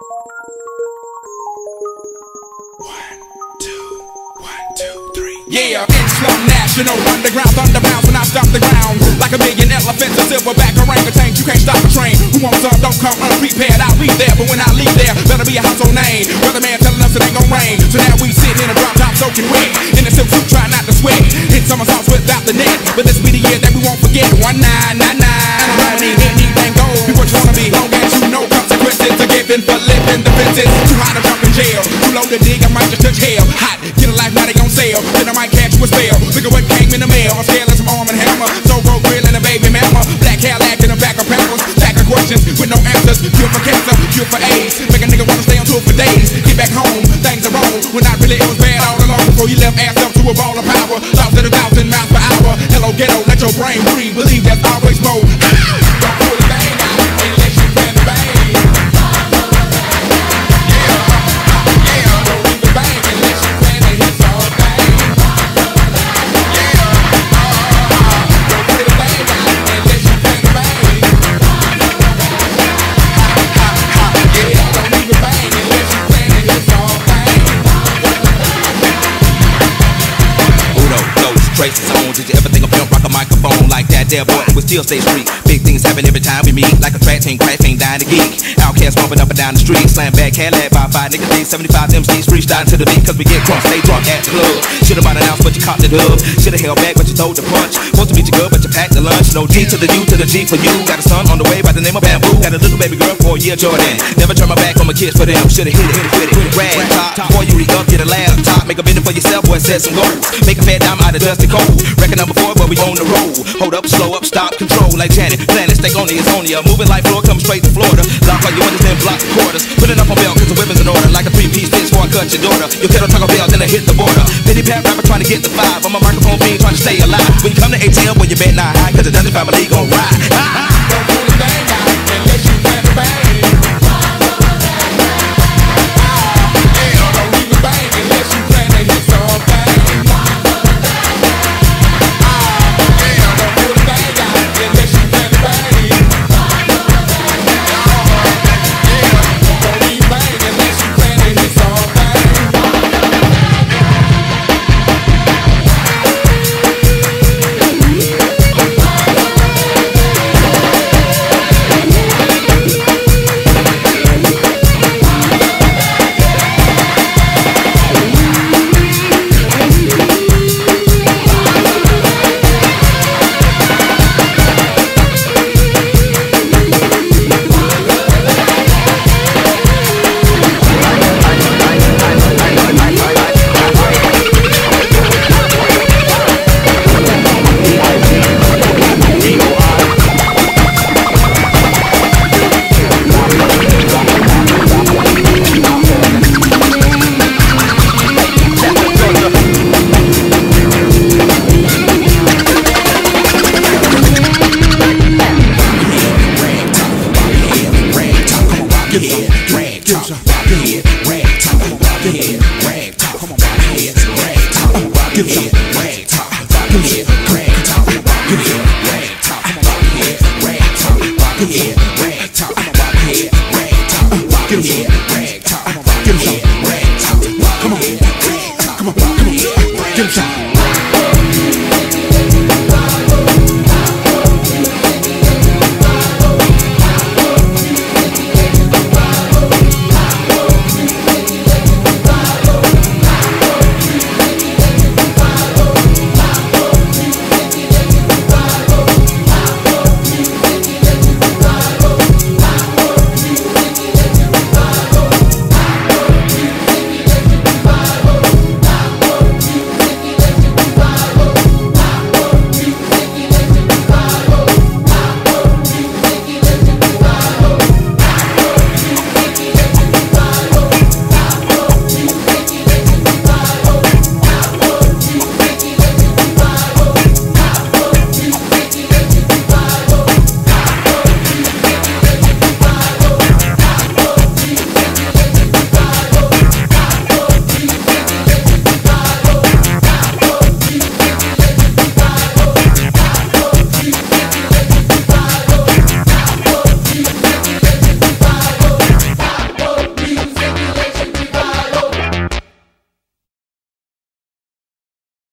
Yeah, Islam National, underground thunder bounce when I stop the ground. Like a million elephants, a silverback orangutan, you can't stop the train. Who wants some, don't come unprepared, I'll be there. But when I leave there, better be a household name. Weatherman telling us it ain't gon' rain. So now we sit in a drop top soaking wet. In the silk suit, try not to sweat. Hit somersaults without the net. But this be the year that we won't forget. 1999. And I don't need anything gold. Be what you wanna be, long as you know consequences are given for living defenses. Too hot to jump in jail, too low to dig, I might just touch hell. Hot, get a life, now they gon' sell. Then I might catch you a spell. Look at what came in the mail. I'm scared of some arm and hammer. So road grill and a baby mama. Black Cadillac in the back of Pampers. Stack of questions with no answers. Cure for cancer, cure for AIDS. Make a nigga wanna stay on tour for days. Get back home, things are wrong. When I really it was bad all along. Before you left ass up to a ball of power. Thoughts at 1,000 miles per hour. Hello ghetto, let your brain breathe. Believe there's always more. Don't pull the bang out unless you plan to bang. Traces on, did you ever think of pimp rock a microphone like that there boy would still stay street? Big things happen every time we meet, like a track team crash ain't dying to geek. Outcast bumping up and down the street, slam back, Cadillac by 5 niggas, these 75 MCs freestyle to the beat, cause we get crunk, stay drunk at the club. Should've bought an ounce but you caught the dub, should've held back but you throw the punch. Supposed to meet you good but you packed the lunch. No D to the U to the G for you, got a son on the way by the name of Bamboo. Got a little baby girl for a year, Jordan. Never turn my back on my kids for them, should've hit it with it. Rag top, before you re-up, get a laptop. Make a bid for yourself, boy, set some goals. Make a fat dime out of dusty cold. Reckon number 4, but we on the road. Hold up, slow up, stop, control like Janet. Planet, stay on it's on ya. Moving like floor, come straight to Florida. Lock all your windows, then block the quarters. Put it up on bail, cause the weapon's in order. Like a 3-piece bitch before I cut your daughter. Your kettle Taco Bell, then I hit the border. Pity pat rapper trying to get the 5. I'm a microphone fiend trying to stay alive. When you come to ATL, boy, you bet not high, cause the Dungeon family gon' ride. Don't pull the bang out unless you plan to bang. Don't leave the bang unless you plan to hit something. Yeah.